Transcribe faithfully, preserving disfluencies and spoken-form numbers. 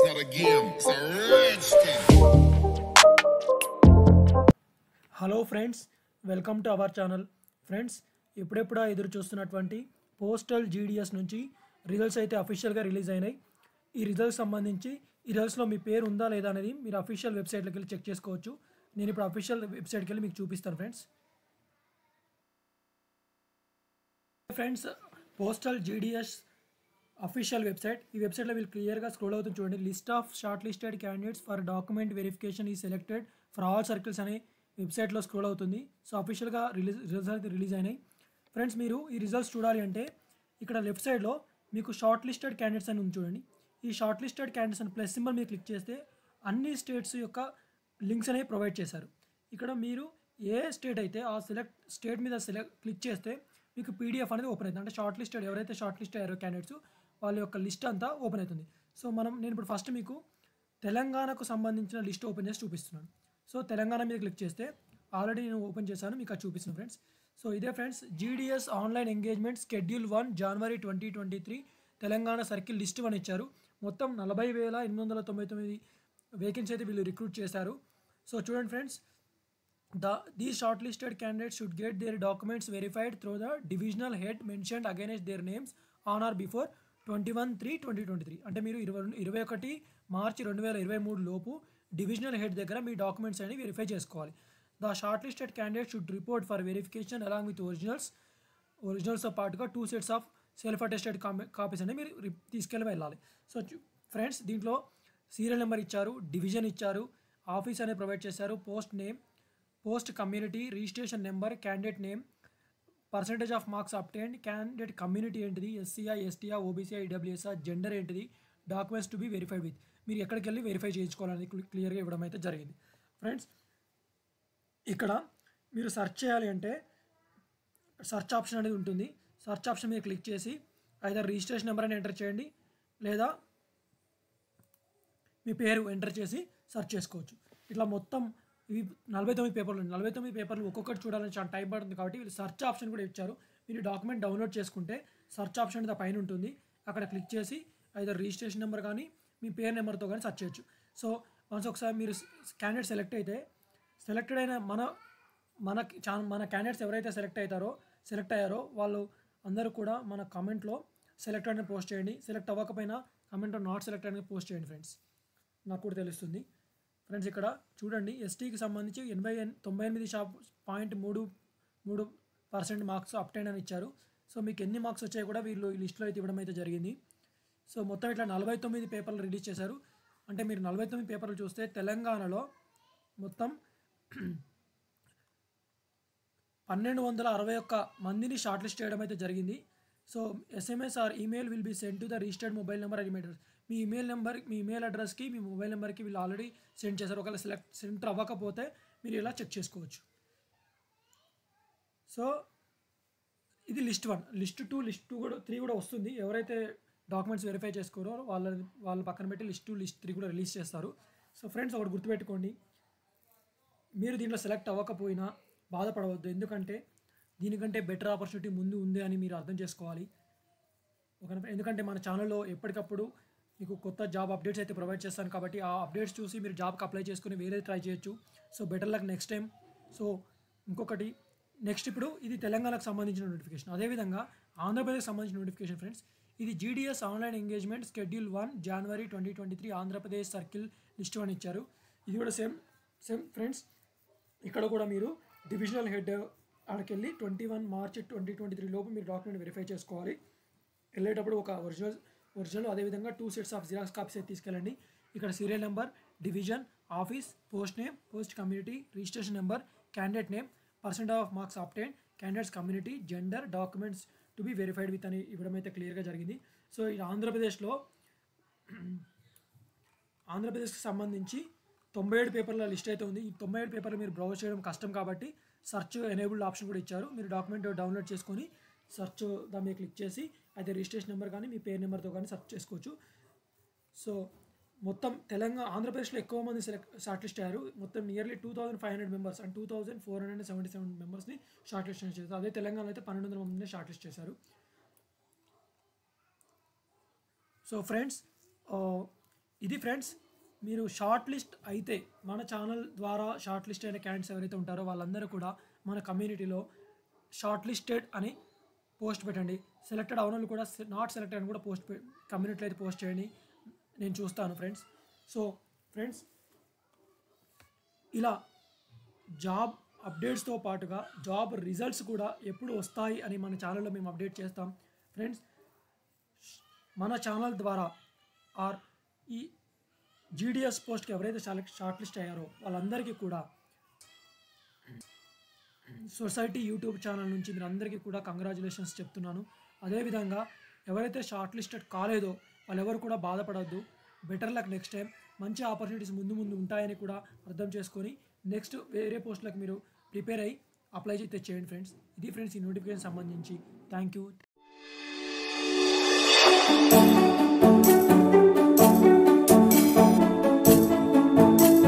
not a game, it's a rich thing. Hello friends, welcome to our channel. Friends, ఇప్పుడెప్పుడా ఎదురు చూస్తున్నటువంటి postal GDS నుంచి results అయితే అఫీషియల్గా రిలీజ్ అయినాయి. ఈ రిజల్ట్స్ సంబంధించి ఈ రిజల్ట్స్లో మీ పేరు ఉందా లేదా అనేది మీరు అఫీషియల్ వెబ్సైట్లోకి వెళ్ళి చెక్ చేసుకోవచ్చు. నేను ఇప్పుడు అఫీషియల్ వెబ్సైట్కి వెళ్ళి మీకు చూపిస్తాను. Friends friends postal GDS official website. ఈ వెబ్సైట్లో వీళ్ళు క్లియర్గా స్క్రోల్ అవుతుంది చూడండి. List of shortlisted candidates for document verification ఈ సెలెక్టెడ్ ఫర్ ఆల్ సర్కిల్స్ అనే వెబ్సైట్లో స్క్రోల్ అవుతుంది. సో అఫీషియల్గా రిలీజ్ రిజల్ట్స్ అయితే రిలీజ్ అయినాయి. ఫ్రెండ్స్, మీరు ఈ రిజల్ట్స్ చూడాలి అంటే ఇక్కడ లెఫ్ట్ సైడ్లో మీకు షార్ట్ లిస్టెడ్ క్యాండిడేట్స్ అని ఉంది చూడండి. ఈ షార్ట్ లిస్టెడ్ క్యాండిడేట్స్ అని ప్లస్ సింబల్ మీరు క్లిక్ చేస్తే అన్ని స్టేట్స్ యొక్క లింక్స్ అనేవి ప్రొవైడ్ చేశారు. ఇక్కడ మీరు ఏ స్టేట్ అయితే ఆ సెలెక్ట్ స్టేట్ మీద సెలెక్ట్ క్లిక్ చేస్తే మీకు పీడిఎఫ్ అనేది ఓపెన్ అవుతుంది. అంటే షార్ట్ లిస్టెడ్ ఎవరైతే షార్ట్ లిస్ట్ అయ్యారో క్యాండిడేట్స్ వాళ్ళ యొక్క లిస్ట్ అంతా ఓపెన్ అవుతుంది. సో మనం నేను ఇప్పుడు ఫస్ట్ మీకు తెలంగాణకు సంబంధించిన లిస్ట్ ఓపెన్ చేసి చూపిస్తున్నాను. సో తెలంగాణ మీద క్లిక్ చేస్తే ఆల్రెడీ నేను ఓపెన్ చేశాను, మీకు అది చూపిస్తున్నాను. ఫ్రెండ్స్, సో ఇదే friends GDS online engagement schedule one January twenty twenty three Telangana circle list one ఇచ్చారు. మొత్తం నలభై వేల ఎనిమిది వందల తొంభై తొమ్మిది వేకెన్సీ అయితే వీళ్ళు రిక్రూట్ చేశారు. సో చూడండి friends, The these shortlisted candidates should get their documents verified through the divisional head mentioned against their names on or before twenty one three twenty twenty three. అంటే మీరు ఇరవై ఇరవై ఒకటి మార్చి రెండు వేల ఇరవై మూడు లోపు డివిజనల్ హెడ్ దగ్గర మీ డాక్యుమెంట్స్ అని వెరిఫై చేసుకోవాలి. The shortlisted candidate should report for verification along with originals ఒరిజినల్స్తో పాటుగా two sets of self attested copies అని మీరు తీసుకెళ్ళి వెళ్ళాలి. సో ఫ్రెండ్స్, దీంట్లో సీరియల్ నెంబర్ ఇచ్చారు, డివిజన్ ఇచ్చారు, ఆఫీస్ అనేది ప్రొవైడ్ చేశారు, post name, post community, registration number, candidate name, percentage of marks obtained, candidate community ఏంటిది, ఎస్సీఆ, ఎస్టీఆ, ఓబీసీఆ, ఈడబ్ల్యూఎస్ఆ, జెండర్ ఏంటిది, documents to be verified with. మీరు ఎక్కడికి వెళ్ళి వెరిఫై చేయించుకోవాలని క్లియర్గా ఇవ్వడం అయితే జరిగింది. ఫ్రెండ్స్, ఇక్కడ మీరు సెర్చ్ చేయాలి అంటే సెర్చ్ ఆప్షన్ అనేది ఉంటుంది. సెర్చ్ ఆప్షన్ మీద క్లిక్ చేసి ఐదర్ రిజిస్ట్రేషన్ నెంబర్ అని ఎంటర్ చేయండి, లేదా మీ పేరు ఎంటర్ చేసి సెర్చ్ చేసుకోవచ్చు. ఇట్లా మొత్తం ఇవి నలభై తొమ్మిది పేపర్లు నలభై తొమ్మిది పేపర్లు ఒక్కొక్కటి చూడాలని చాలా టైం పడుతుంది. కాబట్టి వీళ్ళు సెర్చ్ ఆప్షన్ కూడా ఇచ్చారు. మీరు డాక్యుమెంట్ డౌన్లోడ్ చేసుకుంటే సెర్చ్ ఆప్షన్ అనేది పైన ఉంటుంది. అక్కడ క్లిక్ చేసి ఐదర్ రిజిస్ట్రేషన్ నెంబర్ కానీ మీ పేరు నెంబర్తో కానీ సెర్చ్ చేయొచ్చు. సో వన్స్ ఒకసారి మీరు క్యాండిడేట్ సెలెక్ట్ అయితే సెలెక్టెడ్ అయిన మన మన చా మన క్యాండిడేట్స్ ఎవరైతే సెలెక్ట్ అవుతారో సెలెక్ట్ అయ్యారో వాళ్ళు అందరూ కూడా మన కామెంట్లో సెలెక్ట్ అని పోస్ట్ చేయండి. సెలెక్ట్ అవ్వకపోయినా కామెంట్లో నాట్ సెలెక్ట్ అని పోస్ట్ చేయండి. ఫ్రెండ్స్, నాకు కూడా తెలుస్తుంది. ఫ్రెండ్స్, ఇక్కడ చూడండి, ఎస్టీకి సంబంధించి ఎనభై తొంభై ఎనిమిది షాప్ పాయింట్ మూడు మూడు పర్సెంట్ మార్క్స్ అప్టైన్ అని ఇచ్చారు. సో మీకు ఎన్ని మార్క్స్ వచ్చాయి కూడా వీళ్ళు ఈ లిస్టులో అయితే ఇవ్వడం అయితే జరిగింది. సో మొత్తం ఇట్లా నలభై తొమ్మిది పేపర్లు రిలీజ్ చేశారు. అంటే మీరు నలభై తొమ్మిది పేపర్లు చూస్తే తెలంగాణలో మొత్తం పన్నెండు వందల అరవై ఒక్క మందిని షార్ట్ లిస్ట్ చేయడం అయితే జరిగింది. So SMS or email will be send to the registered mobile number and email address. మీ ఈమెయిల్ నెంబర్ మీ ఈమెయిల్ అడ్రస్కి మీ మొబైల్ నెంబర్కి వీళ్ళు ఆల్రెడీ సెండ్ చేశారు. ఒకవేళ సెలెక్ట్ సెంటర్ అవ్వకపోతే మీరు ఇలా చెక్ చేసుకోవచ్చు. సో ఇది list one. List two list two కూడా త్రీ కూడా వస్తుంది. ఎవరైతే డాక్యుమెంట్స్ వెరిఫై చేసుకోరో వాళ్ళ వాళ్ళ పక్కన పెట్టి లిస్ట్ టూ లిస్ట్ త్రీ కూడా రిలీజ్ చేస్తారు. సో ఫ్రెండ్స్, ఒకటి గుర్తుపెట్టుకోండి, మీరు దీంట్లో సెలెక్ట్ అవ్వకపోయినా బాధపడవద్దు. ఎందుకంటే దీనికంటే బెటర్ ఆపర్చునిటీ ముందు ఉంది అని మీరు అర్థం చేసుకోవాలి. ఒక ఎందుకంటే మన ఛానల్లో ఎప్పటికప్పుడు మీకు కొత్త జాబ్ అప్డేట్స్ అయితే ప్రొవైడ్ చేస్తాను. కాబట్టి ఆ అప్డేట్స్ చూసి మీరు జాబ్కి అప్లై చేసుకుని వేరే ట్రై చేయొచ్చు. So better luck next time. So ఇంకొకటి, నెక్స్ట్ ఇప్పుడు ఇది తెలంగాణకు సంబంధించిన నోటిఫికేషన్. అదేవిధంగా ఆంధ్రప్రదేశ్కి సంబంధించిన నోటిఫికేషన్. ఫ్రెండ్స్, ఇది GDS online engagement schedule one January twenty twenty three Andhra Pradesh circle list one ఇచ్చారు. ఇది కూడా సేమ్ సేమ్ ఫ్రెండ్స్, ఇక్కడ కూడా మీరు డివిజనల్ హెడ్ అక్కడికి వెళ్ళి twenty one March twenty twenty three లోపు మీరు డాక్యుమెంట్ వెరిఫై చేసుకోవాలి. వెళ్ళేటప్పుడు ఒక ఒరిజినల్ ఒరిజినల్ అదేవిధంగా two sets of xerox copies అయితే తీసుకెళ్ళండి. ఇక్కడ serial number, division, office, post name, post community, registration number, candidate name, percent of marks obtain, candidates community, gender, documents to be verified with అని ఇవ్వడం అయితే క్లియర్గా జరిగింది. So ఈ ఆంధ్రప్రదేశ్లో ఆంధ్రప్రదేశ్కి సంబంధించి తొంభై ఏడు పేపర్ల లిస్ట్ అయితే ఉంది. ఈ తొంభై ఏడు పేపర్లు మీరు బ్రౌజ్ చేయడం కష్టం కాబట్టి సెర్చ్ ఎనేబుల్డ్ ఆప్షన్ కూడా ఇచ్చారు. మీరు డాక్యుమెంట్ డౌన్లోడ్ చేసుకొని సెర్చ్ దాని మీద క్లిక్ చేసి అయితే రిజిస్ట్రేషన్ నెంబర్ కానీ మీ పేరు నెంబర్తో కానీ సెర్చ్ చేసుకోవచ్చు. సో మొత్తం తెలంగాణ ఆంధ్రప్రదేశ్లో ఎక్కువ మంది సెలెక్ట్ షార్ట్ లిస్ట్ అయ్యారు. మొత్తం nearly two thousand five hundred members and two thousand four hundred seventy seven మెంబర్స్ని షార్ట్ లిస్ట్ చేశారు. అదే తెలంగాణలో అయితే పన్నెండు వందల మందిని షార్ట్ లిస్ట్ చేశారు. సో ఫ్రెండ్స్, ఇది ఫ్రెండ్స్, మీరు షార్ట్ లిస్ట్ అయితే మన ఛానల్ ద్వారా షార్ట్ లిస్ట్ అయిన క్యాండిడేట్స్ ఎవరైతే ఉంటారో వాళ్ళందరూ కూడా మన కమ్యూనిటీలో షార్ట్ లిస్టెడ్ అని పోస్ట్ పెట్టండి. సెలెక్టెడ్ అవనలు కూడా నాట్ సెలెక్టెడ్ అని కూడా పోస్ట్ కమ్యూనిటీలో అయితే పోస్ట్ చేయండి, నేను చూస్తాను ఫ్రెండ్స్. సో ఫ్రెండ్స్, ఇలా జాబ్ అప్డేట్స్తో పాటుగా జాబ్ రిజల్ట్స్ కూడా ఎప్పుడు వస్తాయి అని మన ఛానల్లో మేము అప్డేట్ చేస్తాం ఫ్రెండ్స్. మన ఛానల్ ద్వారా ఆర్ ఈ జీడిఎస్ పోస్ట్కి ఎవరైతే సెలెక్ట్ షార్ట్ లిస్ట్ అయ్యారో వాళ్ళందరికీ కూడా సొసైటీ యూట్యూబ్ ఛానల్ నుంచి మీరు అందరికీ కూడా కంగ్రాచులేషన్స్ చెప్తున్నాను. అదేవిధంగా ఎవరైతే షార్ట్ లిస్టెడ్ కాలేదో వాళ్ళెవరు కూడా బాధపడద్దు. Better luck next time. మంచి ఆపర్చునిటీస్ ముందు ముందు ఉంటాయని కూడా అర్థం చేసుకొని నెక్స్ట్ వేరే పోస్టులకు మీరు ప్రిపేర్ అయ్యి అప్లై అయితే చేయండి ఫ్రెండ్స్. ఇది ఫ్రెండ్స్ ఈ నోటిఫికేషన్ సంబంధించి. Thank you.